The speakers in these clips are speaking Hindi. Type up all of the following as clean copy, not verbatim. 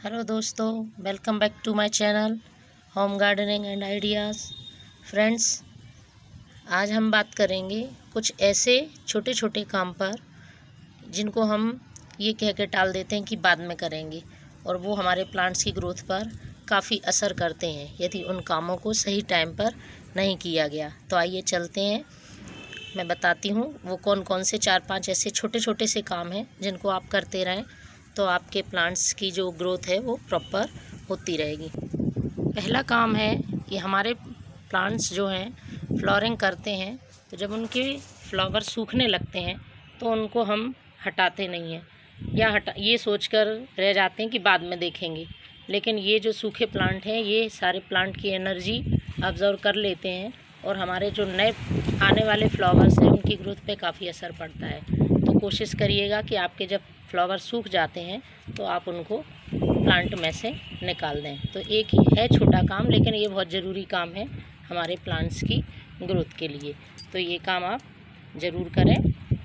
हेलो दोस्तों, welcome back to my channel home gardening and ideas. Friends, आज हम बात करेंगे कुछ ऐसे छोटे छोटे काम पर जिनको हम ये कह के टाल देते हैं कि बाद में करेंगे, और वो हमारे प्लांट्स की ग्रोथ पर काफ़ी असर करते हैं यदि उन कामों को सही टाइम पर नहीं किया गया। तो आइए चलते हैं, मैं बताती हूँ वो कौन कौन से 4-5 ऐसे छोटे छोटे से काम हैं जिनको आप करते रहें तो आपके प्लांट्स की जो ग्रोथ है वो प्रॉपर होती रहेगी। पहला काम है कि हमारे प्लांट्स जो हैं फ्लावरिंग करते हैं, तो जब उनके फ्लावर सूखने लगते हैं तो उनको हम हटाते नहीं हैं या ये सोचकर रह जाते हैं कि बाद में देखेंगे। लेकिन ये जो सूखे प्लांट हैं ये सारे प्लांट की एनर्जी ऑब्जर्व कर लेते हैं और हमारे जो नए आने वाले फ्लावर्स हैं उनकी ग्रोथ पे काफ़ी असर पड़ता है। तो कोशिश करिएगा कि आपके जब फ्लावर सूख जाते हैं तो आप उनको प्लांट में से निकाल दें। तो एक ही है छोटा काम, लेकिन ये बहुत ज़रूरी काम है हमारे प्लांट्स की ग्रोथ के लिए। तो ये काम आप ज़रूर करें,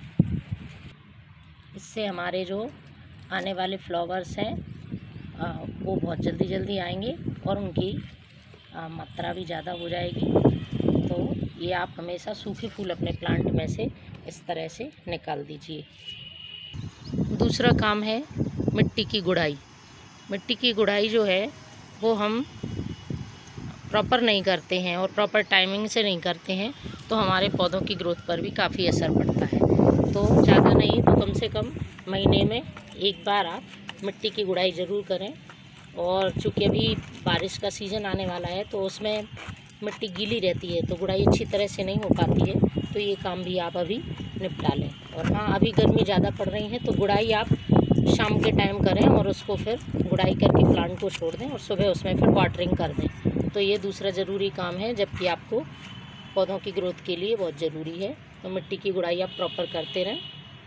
इससे हमारे जो आने वाले फ्लावर्स हैं वो बहुत जल्दी आएंगे और उनकी मात्रा भी ज़्यादा हो जाएगी। तो ये आप हमेशा सूखे फूल अपने प्लांट में से इस तरह से निकाल दीजिए। दूसरा काम है मिट्टी की गुड़ाई। मिट्टी की गुड़ाई जो है वो हम प्रॉपर नहीं करते हैं और प्रॉपर टाइमिंग से नहीं करते हैं तो हमारे पौधों की ग्रोथ पर भी काफ़ी असर पड़ता है। तो ज़्यादा नहीं तो कम से कम महीने में एक बार आप मिट्टी की गुड़ाई ज़रूर करें। और चूँकि अभी बारिश का सीज़न आने वाला है तो उसमें मिट्टी गीली रहती है तो गुड़ाई अच्छी तरह से नहीं हो पाती है, तो ये काम भी आप अभी निपटा लें। और हाँ, अभी गर्मी ज़्यादा पड़ रही है तो गुड़ाई आप शाम के टाइम करें और उसको फिर गुड़ाई करके प्लांट को छोड़ दें और सुबह उसमें फिर वाटरिंग कर दें। तो ये दूसरा ज़रूरी काम है, जबकि आपको पौधों की ग्रोथ के लिए बहुत ज़रूरी है। तो मिट्टी की गुड़ाई आप प्रॉपर करते रहें।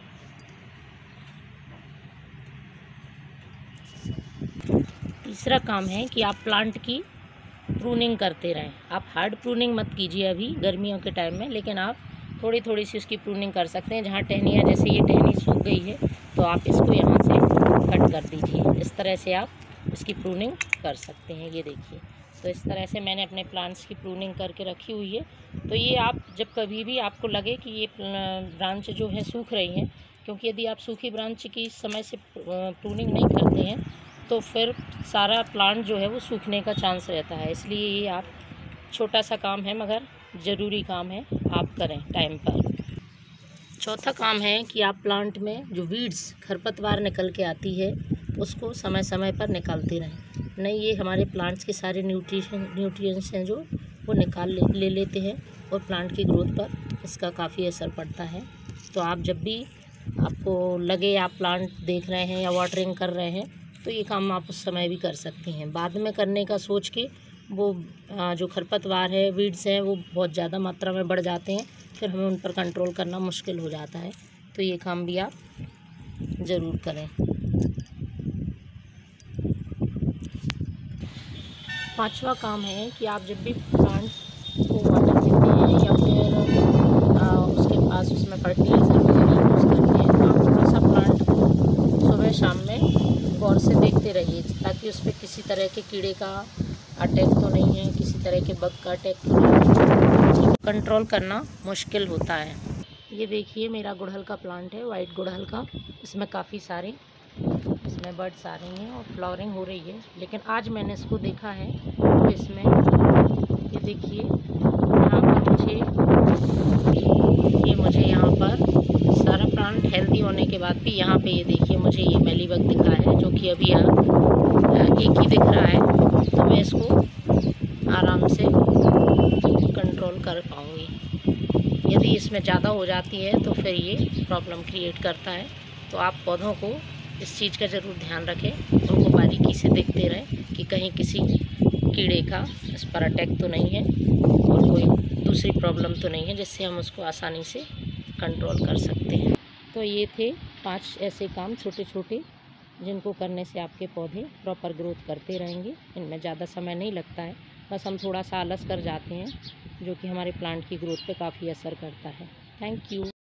तीसरा काम है कि आप प्लांट की प्रूनिंग करते रहें। आप हार्ड प्रूनिंग मत कीजिए अभी गर्मियों के टाइम में, लेकिन आप थोड़ी थोड़ी सी उसकी प्रूनिंग कर सकते हैं। जहाँ टहनियाँ, जैसे ये टहनी सूख गई है तो आप इसको यहाँ से कट कर दीजिए। इस तरह से आप इसकी प्रूनिंग कर सकते हैं। ये देखिए, तो इस तरह से मैंने अपने प्लांट्स की प्रूनिंग करके रखी हुई है। तो ये आप जब कभी भी आपको लगे कि ये ब्रांच जो है सूख रही हैं, क्योंकि यदि आप सूखी ब्रांच की समय से प्रूनिंग नहीं करते हैं तो फिर सारा प्लांट जो है वो सूखने का चांस रहता है। इसलिए ये आप छोटा सा काम है मगर ज़रूरी काम है, आप करें टाइम पर। चौथा काम है कि आप प्लांट में जो वीड्स खरपतवार निकल के आती है उसको समय समय पर निकालते रहें। नहीं, ये हमारे प्लांट्स के सारे न्यूट्रिएंट्स हैं जो वो निकाल ले लेते हैं और प्लांट की ग्रोथ पर इसका काफ़ी असर पड़ता है। तो आप जब भी आपको लगे आप प्लांट देख रहे हैं या वाटरिंग कर रहे हैं तो ये काम आप उस समय भी कर सकते हैं। बाद में करने का सोच के वो जो खरपतवार है, वीड्स हैं, वो बहुत ज़्यादा मात्रा में बढ़ जाते हैं, फिर हमें उन पर कंट्रोल करना मुश्किल हो जाता है। तो ये काम भी आप ज़रूर करें। पांचवा काम है कि आप जब भी प्लांट को वाटर देते हैं या फिर उसके पास उसमें फर्टिलाइज़र वगैरह यूज़ करते हैं तो आप थोड़ा सा प्लांट को सुबह शाम में गौर से देखते रहिए, ताकि उस पर किसी तरह के कीड़े का अटैक तो नहीं है, किसी तरह के बग का अटैक तो नहीं है। कंट्रोल करना मुश्किल होता है। ये देखिए, मेरा गुड़हल का प्लांट है, वाइट गुड़हल का। इसमें काफ़ी सारे इसमें बर्ड्स आ रही हैं और फ्लावरिंग हो रही है, लेकिन आज मैंने इसको देखा है तो इसमें ये देखिए यहाँ पर मुझे यहाँ पर सारा प्लांट हेल्दी होने के बाद भी यहाँ पे ये देखिए मुझे ये मेलीबग दिखा है, जो कि अभी एक ही दिख रहा है। तो मैं इसको आराम से कंट्रोल कर पाऊँगी। यदि इसमें ज़्यादा हो जाती है तो फिर ये प्रॉब्लम क्रिएट करता है। तो आप पौधों को इस चीज़ का ज़रूर ध्यान रखें, उनको बारीकी से देखते रहें कि कहीं किसी कीड़े का इस पर अटैक तो नहीं है और कोई दूसरी प्रॉब्लम तो नहीं है जिससे हम उसको आसानी से कंट्रोल कर सकते हैं। तो ये थे 5 ऐसे काम छोटे छोटे जिनको करने से आपके पौधे प्रॉपर ग्रोथ करते रहेंगे। इनमें ज़्यादा समय नहीं लगता है, बस हम थोड़ा सा आलस कर जाते हैं जो कि हमारे प्लांट की ग्रोथ पे काफ़ी असर करता है। Thank you.